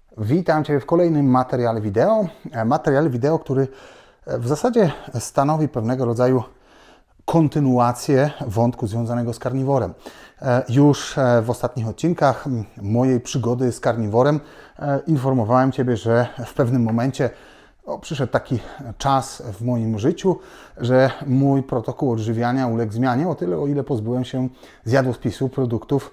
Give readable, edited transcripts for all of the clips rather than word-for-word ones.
Witam Cię w kolejnym materiale wideo. Materiale wideo, który w zasadzie stanowi pewnego rodzaju kontynuację wątku związanego z karniworem. Już w ostatnich odcinkach mojej przygody z karniworem informowałem Ciebie, że w pewnym momencie przyszedł taki czas w moim życiu, że mój protokół odżywiania uległ zmianie o tyle, o ile pozbyłem się z jadłospisu produktów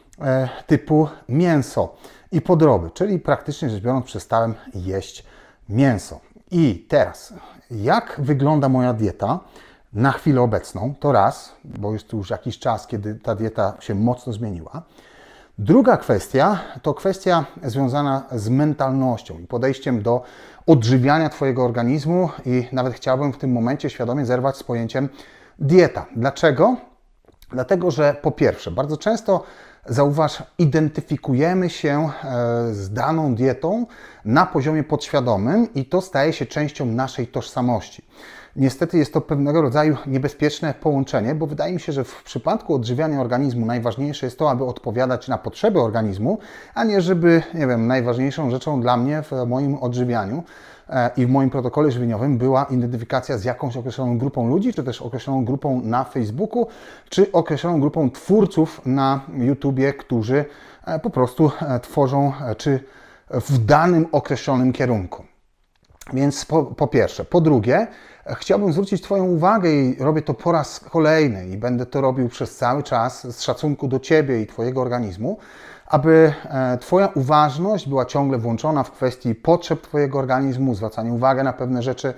typu mięso i podroby, czyli praktycznie rzecz biorąc przestałem jeść mięso. I teraz, jak wygląda moja dieta na chwilę obecną? To raz, bo jest tu już jakiś czas, kiedy ta dieta się mocno zmieniła. Druga kwestia to kwestia związana z mentalnością i podejściem do odżywiania Twojego organizmu i nawet chciałbym w tym momencie świadomie zerwać z pojęciem dieta. Dlaczego? Dlatego, że po pierwsze, bardzo często zauważ, identyfikujemy się z daną dietą na poziomie podświadomym i to staje się częścią naszej tożsamości. Niestety jest to pewnego rodzaju niebezpieczne połączenie, bo wydaje mi się, że w przypadku odżywiania organizmu najważniejsze jest to, aby odpowiadać na potrzeby organizmu, a nie żeby, nie wiem, najważniejszą rzeczą dla mnie w moim odżywianiu i w moim protokole żywieniowym była identyfikacja z jakąś określoną grupą ludzi, czy też określoną grupą na Facebooku, czy określoną grupą twórców na YouTubie, którzy po prostu tworzą, czy w danym określonym kierunku. Więc po pierwsze. Po drugie, chciałbym zwrócić Twoją uwagę i robię to po raz kolejny i będę to robił przez cały czas z szacunku do Ciebie i Twojego organizmu, aby Twoja uważność była ciągle włączona w kwestii potrzeb Twojego organizmu, zwracania uwagi na pewne rzeczy,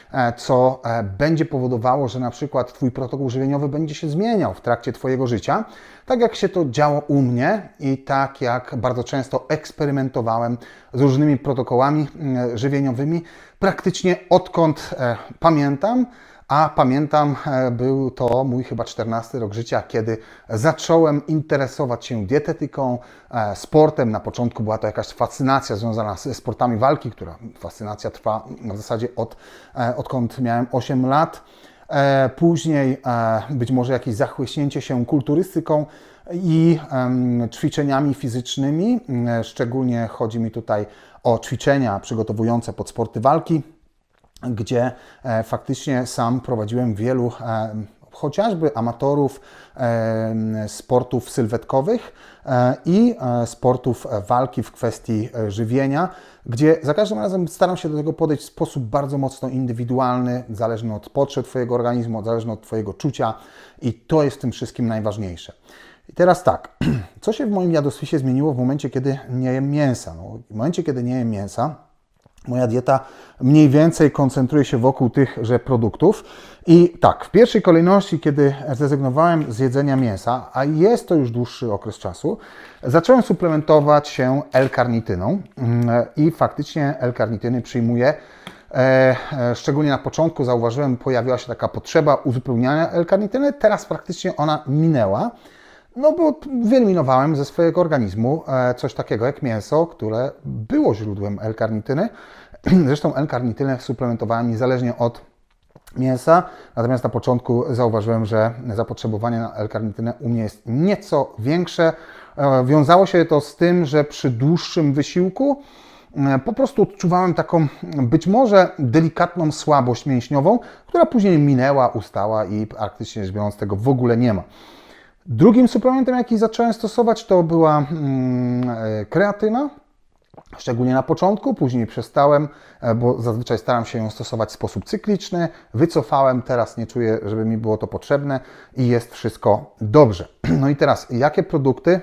co będzie powodowało, że na przykład Twój protokół żywieniowy będzie się zmieniał w trakcie Twojego życia, tak jak się to działo u mnie i tak jak bardzo często eksperymentowałem z różnymi protokołami żywieniowymi, praktycznie odkąd pamiętam, a pamiętam, był to mój chyba 14 rok życia, kiedy zacząłem interesować się dietetyką, sportem. Na początku była to jakaś fascynacja związana ze sportami walki, która fascynacja trwa w zasadzie odkąd miałem 8 lat. Później być może jakieś zachłyśnięcie się kulturystyką i ćwiczeniami fizycznymi. Szczególnie chodzi mi tutaj o ćwiczenia przygotowujące pod sporty walki, gdzie faktycznie sam prowadziłem wielu chociażby amatorów sportów sylwetkowych i sportów walki w kwestii żywienia, gdzie za każdym razem staram się do tego podejść w sposób bardzo mocno indywidualny, zależny od potrzeb Twojego organizmu, zależny od Twojego czucia i to jest w tym wszystkim najważniejsze. I teraz tak, co się w moim jadłospisie zmieniło w momencie, kiedy nie jem mięsa? No, w momencie, kiedy nie jem mięsa, moja dieta mniej więcej koncentruje się wokół tychże produktów. I tak, w pierwszej kolejności, kiedy zrezygnowałem z jedzenia mięsa, a jest to już dłuższy okres czasu, zacząłem suplementować się L-karnityną i faktycznie L-karnityny przyjmuję. Szczególnie na początku zauważyłem, pojawiła się taka potrzeba uzupełniania L-karnityny, teraz praktycznie ona minęła. No bo wyeliminowałem ze swojego organizmu coś takiego jak mięso, które było źródłem L-karnityny. Zresztą L-karnitynę suplementowałem niezależnie od mięsa, natomiast na początku zauważyłem, że zapotrzebowanie na L-karnitynę u mnie jest nieco większe. Wiązało się to z tym, że przy dłuższym wysiłku po prostu odczuwałem taką być może delikatną słabość mięśniową, która później minęła, ustała i praktycznie rzecz biorąc tego w ogóle nie ma. Drugim suplementem, jaki zacząłem stosować, to była kreatyna, szczególnie na początku, później przestałem, bo zazwyczaj staram się ją stosować w sposób cykliczny, wycofałem, teraz nie czuję, żeby mi było to potrzebne i jest wszystko dobrze. No i teraz, jakie produkty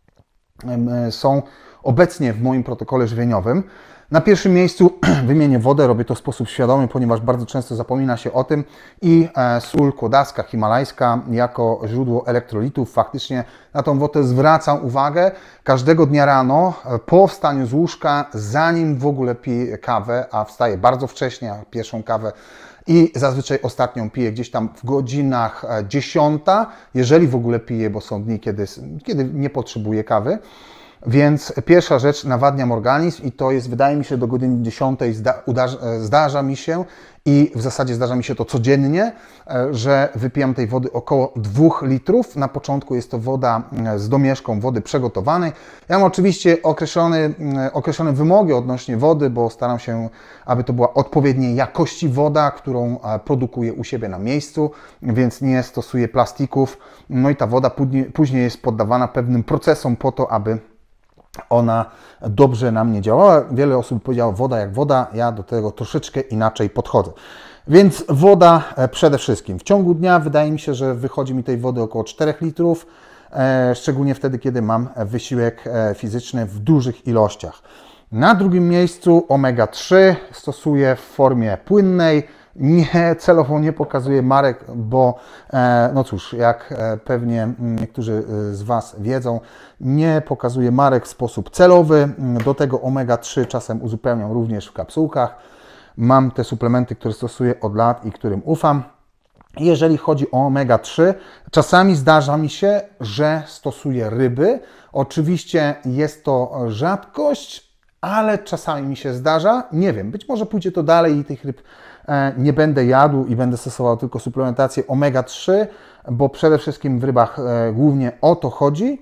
są obecnie w moim protokole żywieniowym? Na pierwszym miejscu wymienię wodę, robię to w sposób świadomy, ponieważ bardzo często zapomina się o tym i sól kłodaska himalajska jako źródło elektrolitów. Faktycznie na tą wodę zwracam uwagę każdego dnia rano po wstaniu z łóżka, zanim w ogóle piję kawę, a wstaję bardzo wcześnie, pierwszą kawę i zazwyczaj ostatnią piję gdzieś tam w godzinach 10, jeżeli w ogóle piję, bo są dni, kiedy nie potrzebuję kawy. Więc pierwsza rzecz, nawadniam organizm i to jest, wydaje mi się, do godziny 10 zdarza mi się i w zasadzie zdarza mi się to codziennie, że wypijam tej wody około 2 litrów. Na początku jest to woda z domieszką wody przygotowanej. Ja mam oczywiście określone wymogi odnośnie wody, bo staram się, aby to była odpowiedniej jakości woda, którą produkuję u siebie na miejscu, więc nie stosuję plastików. No i ta woda później jest poddawana pewnym procesom po to, aby ona dobrze na mnie działała. Wiele osób powiedziało, woda jak woda, ja do tego troszeczkę inaczej podchodzę. Więc woda przede wszystkim. W ciągu dnia wydaje mi się, że wychodzi mi tej wody około 4 litrów, szczególnie wtedy, kiedy mam wysiłek fizyczny w dużych ilościach. Na drugim miejscu omega-3 stosuję w formie płynnej. Celowo nie pokazuję marek, bo no cóż, jak pewnie niektórzy z Was wiedzą, nie pokazuję marek w sposób celowy. Do tego omega-3 czasem uzupełniam również w kapsułkach. Mam te suplementy, które stosuję od lat i którym ufam. Jeżeli chodzi o omega-3, czasami zdarza mi się, że stosuję ryby. Oczywiście jest to rzadkość, ale czasami mi się zdarza. Nie wiem, być może pójdzie to dalej i tych ryb nie będę jadł i będę stosował tylko suplementację omega-3, bo przede wszystkim w rybach głównie o to chodzi.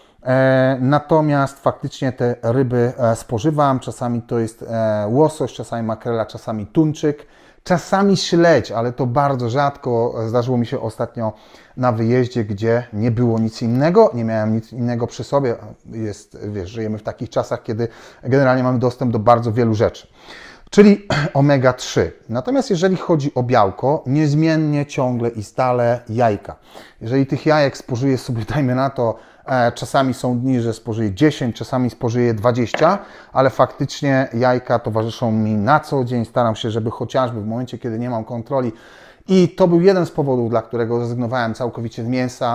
Natomiast faktycznie te ryby spożywam. Czasami to jest łosoś, czasami makrela, czasami tuńczyk, czasami śledź, ale to bardzo rzadko. Zdarzyło mi się ostatnio na wyjeździe, gdzie nie było nic innego, nie miałem nic innego przy sobie. Żyjemy w takich czasach, kiedy generalnie mamy dostęp do bardzo wielu rzeczy. Czyli omega-3. Natomiast jeżeli chodzi o białko, niezmiennie, ciągle i stale jajka. Jeżeli tych jajek spożyję sobie, dajmy na to, czasami są dni, że spożyję 10, czasami spożyję 20, ale faktycznie jajka towarzyszą mi na co dzień. Staram się, żeby chociażby w momencie, kiedy nie mam kontroli, i to był jeden z powodów, dla którego zrezygnowałem całkowicie z mięsa.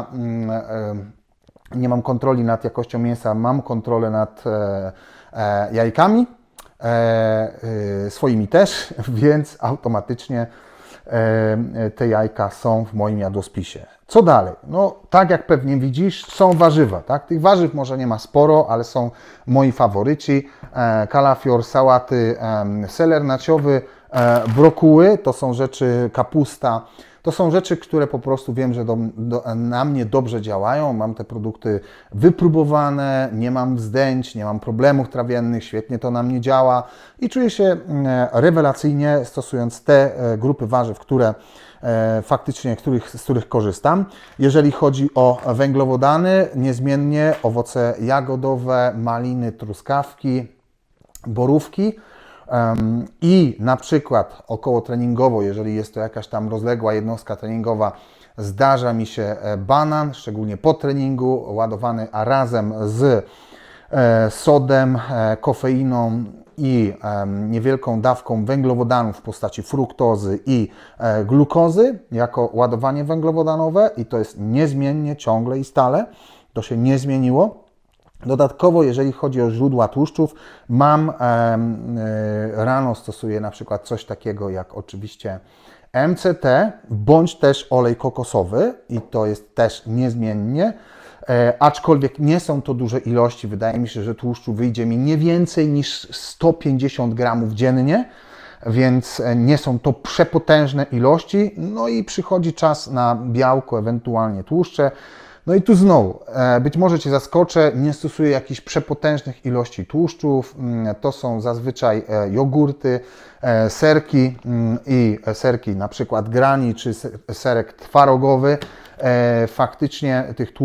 Nie mam kontroli nad jakością mięsa, mam kontrolę nad jajkami. Swoimi też, więc automatycznie te jajka są w moim jadłospisie. Co dalej? No, tak jak pewnie widzisz, są warzywa. Tak? Tych warzyw może nie ma sporo, ale są moi faworyci. Kalafior, sałaty, seler naciowy, brokuły, to są rzeczy, kapusta. To są rzeczy, które po prostu wiem, że na mnie dobrze działają. Mam te produkty wypróbowane, nie mam wzdęć, nie mam problemów trawiennych, świetnie to na mnie działa i czuję się rewelacyjnie stosując te grupy warzyw, które faktycznie, z których korzystam. Jeżeli chodzi o węglowodany, niezmiennie owoce jagodowe, maliny, truskawki, borówki. I na przykład około treningowo, jeżeli jest to jakaś tam rozległa jednostka treningowa, zdarza mi się banan, szczególnie po treningu, ładowany razem z sodem, kofeiną i niewielką dawką węglowodanów w postaci fruktozy i glukozy jako ładowanie węglowodanowe i to jest niezmiennie, ciągle i stale, to się nie zmieniło. Dodatkowo, jeżeli chodzi o źródła tłuszczów, rano stosuję na przykład coś takiego jak oczywiście MCT, bądź też olej kokosowy i to jest też niezmiennie, aczkolwiek nie są to duże ilości, wydaje mi się, że tłuszczu wyjdzie mi nie więcej niż 150 gramów dziennie, więc nie są to przepotężne ilości, no i przychodzi czas na białko, ewentualnie tłuszcze. No i tu znowu, być może Cię zaskoczę, nie stosuję jakichś przepotężnych ilości tłuszczów, to są zazwyczaj jogurty, serki i serki na przykład grani czy serek twarogowy. Faktycznie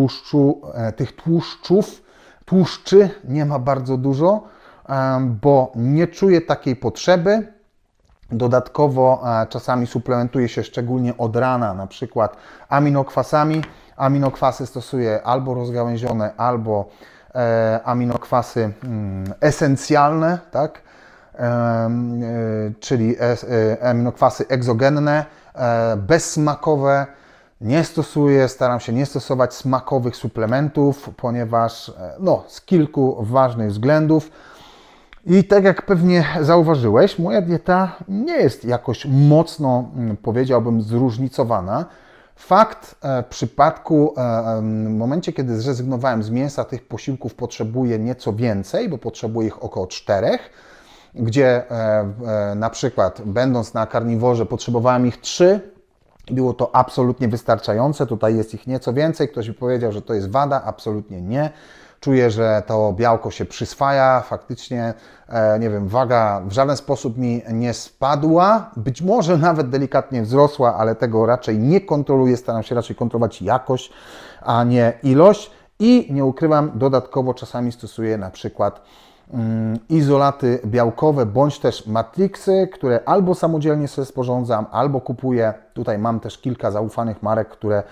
tłuszczy nie ma bardzo dużo, bo nie czuję takiej potrzeby. Dodatkowo czasami suplementuję się szczególnie od rana, na przykład aminokwasami. Aminokwasy stosuję albo rozgałęzione, albo aminokwasy esencjalne, tak? Czyli aminokwasy egzogenne, bezsmakowe. Nie stosuję, staram się nie stosować smakowych suplementów, ponieważ z kilku ważnych względów. I tak jak pewnie zauważyłeś, moja dieta nie jest jakoś mocno, powiedziałbym, zróżnicowana. Fakt, w przypadku, w momencie, kiedy zrezygnowałem z mięsa, tych posiłków potrzebuję nieco więcej, bo potrzebuję ich około 4, gdzie na przykład będąc na karniworze potrzebowałem ich 3, było to absolutnie wystarczające. Tutaj jest ich nieco więcej. Ktoś mi powiedział, że to jest wada. Absolutnie nie. Czuję, że to białko się przyswaja. Faktycznie, nie wiem, waga w żaden sposób mi nie spadła. Być może nawet delikatnie wzrosła, ale tego raczej nie kontroluję. Staram się raczej kontrolować jakość, a nie ilość. I nie ukrywam, dodatkowo czasami stosuję na przykład izolaty białkowe, bądź też matrixy, które albo samodzielnie sobie sporządzam, albo kupuję. Tutaj mam też kilka zaufanych marek,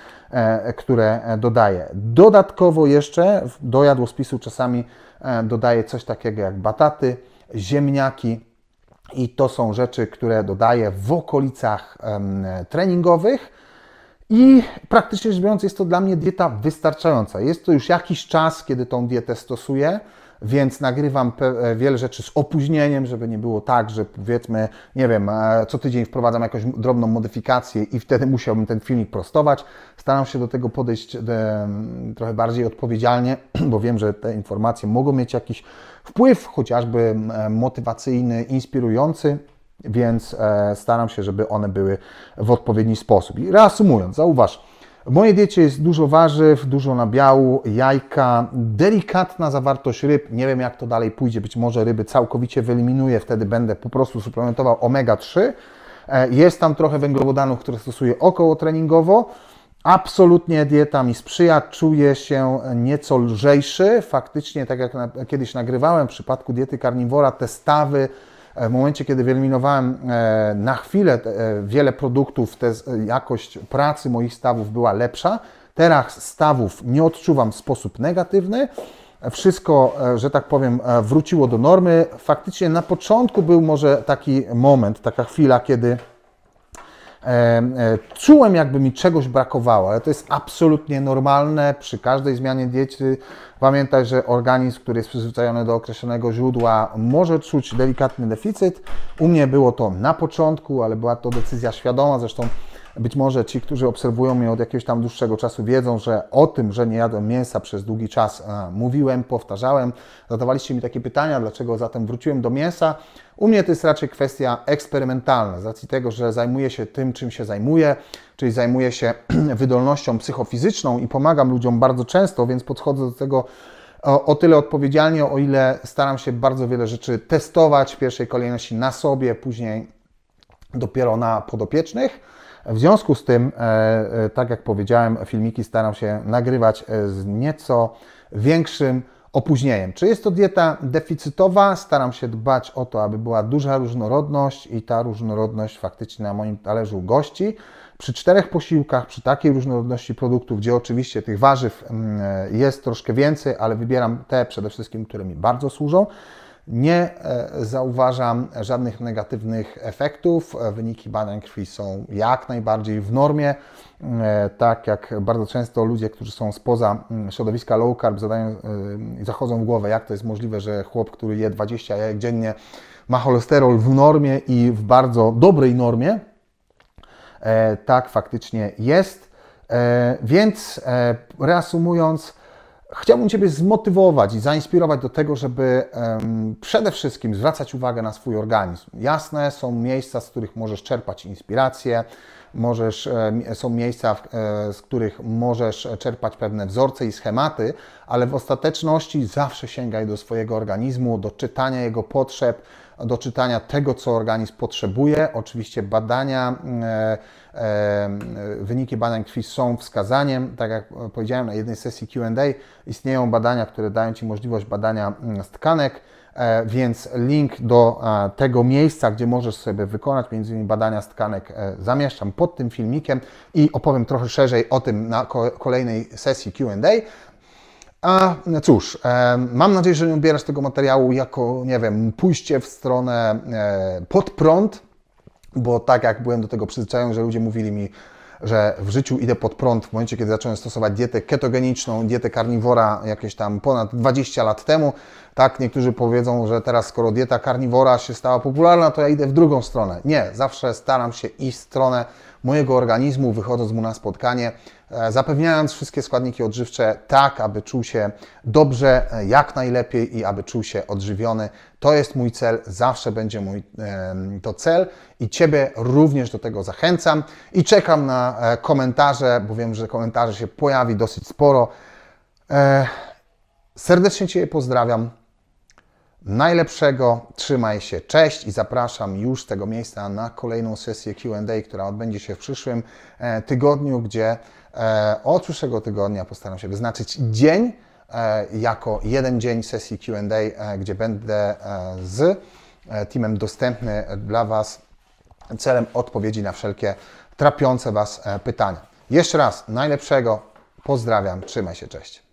które dodaję. Dodatkowo jeszcze do jadłospisu czasami dodaję coś takiego jak bataty, ziemniaki i to są rzeczy, które dodaję w okolicach treningowych. I praktycznie rzecz biorąc jest to dla mnie dieta wystarczająca. Jest to już jakiś czas, kiedy tą dietę stosuję, więc nagrywam wiele rzeczy z opóźnieniem, żeby nie było tak, że powiedzmy, nie wiem, co tydzień wprowadzam jakąś drobną modyfikację i wtedy musiałbym ten filmik prostować. Staram się do tego podejść trochę bardziej odpowiedzialnie, bo wiem, że te informacje mogą mieć jakiś wpływ, chociażby motywacyjny, inspirujący, więc staram się, żeby one były w odpowiedni sposób. I reasumując, zauważ, w mojej diecie jest dużo warzyw, dużo nabiału, jajka, delikatna zawartość ryb. Nie wiem, jak to dalej pójdzie. Być może ryby całkowicie wyeliminuję, wtedy będę po prostu suplementował omega-3. Jest tam trochę węglowodanów, które stosuję około treningowo. Absolutnie dieta mi sprzyja, czuję się nieco lżejszy. Faktycznie, tak jak kiedyś nagrywałem, w przypadku diety karniwora, te stawy, w momencie, kiedy wyeliminowałem na chwilę wiele produktów, jakość pracy moich stawów była lepsza. Teraz stawów nie odczuwam w sposób negatywny. Wszystko, że tak powiem, wróciło do normy. Faktycznie na początku był może taki moment, taka chwila, kiedy czułem, jakby mi czegoś brakowało, ale to jest absolutnie normalne przy każdej zmianie diety. Pamiętaj, że organizm, który jest przyzwyczajony do określonego źródła, może czuć delikatny deficyt. U mnie było to na początku, ale była to decyzja świadoma. Zresztą być może ci, którzy obserwują mnie od jakiegoś tam dłuższego czasu, wiedzą, że o tym, że nie jadłem mięsa przez długi czas, mówiłem, powtarzałem. Zadawaliście mi takie pytania, dlaczego zatem wróciłem do mięsa. U mnie to jest raczej kwestia eksperymentalna, z racji tego, że zajmuję się tym, czym się zajmuję, czyli zajmuję się wydolnością psychofizyczną i pomagam ludziom bardzo często, więc podchodzę do tego o tyle odpowiedzialnie, o ile staram się bardzo wiele rzeczy testować, w pierwszej kolejności na sobie, później dopiero na podopiecznych. W związku z tym, tak jak powiedziałem, filmiki staram się nagrywać z nieco większym opóźnieniem. Czy jest to dieta deficytowa? Staram się dbać o to, aby była duża różnorodność i ta różnorodność faktycznie na moim talerzu gości. Przy 4 posiłkach, przy takiej różnorodności produktów, gdzie oczywiście tych warzyw jest troszkę więcej, ale wybieram te przede wszystkim, które mi bardzo służą. Nie zauważam żadnych negatywnych efektów. Wyniki badań krwi są jak najbardziej w normie. Tak jak bardzo często ludzie, którzy są spoza środowiska low carb, zachodzą w głowę, jak to jest możliwe, że chłop, który je 20 jajek dziennie, ma cholesterol w normie i w bardzo dobrej normie. Tak faktycznie jest. Więc reasumując, chciałbym Ciebie zmotywować i zainspirować do tego, żeby przede wszystkim zwracać uwagę na swój organizm. Jasne, są miejsca, z których możesz czerpać inspirację, są miejsca, z których możesz czerpać pewne wzorce i schematy, ale w ostateczności zawsze sięgaj do swojego organizmu, do czytania jego potrzeb, do czytania tego, co organizm potrzebuje. Oczywiście badania, wyniki badań krwi są wskazaniem. Tak jak powiedziałem na jednej sesji Q&A, istnieją badania, które dają Ci możliwość badania z tkanek, więc link do tego miejsca, gdzie możesz sobie wykonać m.in. badania z tkanek, zamieszczam pod tym filmikiem i opowiem trochę szerzej o tym na kolejnej sesji Q&A. A cóż, mam nadzieję, że nie odbierasz tego materiału jako, nie wiem, pójście w stronę pod prąd, bo tak jak byłem do tego przyzwyczajony, że ludzie mówili mi, że w życiu idę pod prąd w momencie, kiedy zacząłem stosować dietę ketogeniczną, dietę karniwora jakieś tam ponad 20 lat temu. Tak, niektórzy powiedzą, że teraz skoro dieta karniwora się stała popularna, to ja idę w drugą stronę. Nie, zawsze staram się iść w stronę mojego organizmu, wychodząc mu na spotkanie, zapewniając wszystkie składniki odżywcze tak, aby czuł się dobrze, jak najlepiej i aby czuł się odżywiony. To jest mój cel, zawsze będzie mój to cel i Ciebie również do tego zachęcam i czekam na komentarze, bo wiem, że komentarzy się pojawi dosyć sporo. Serdecznie Cię pozdrawiam. Najlepszego, trzymaj się, cześć i zapraszam już z tego miejsca na kolejną sesję Q&A, która odbędzie się w przyszłym tygodniu, gdzie od przyszłego tygodnia postaram się wyznaczyć dzień jako jeden dzień sesji Q&A, gdzie będę z teamem dostępny dla Was celem odpowiedzi na wszelkie trapiące Was pytania. Jeszcze raz najlepszego, pozdrawiam, trzymaj się, cześć.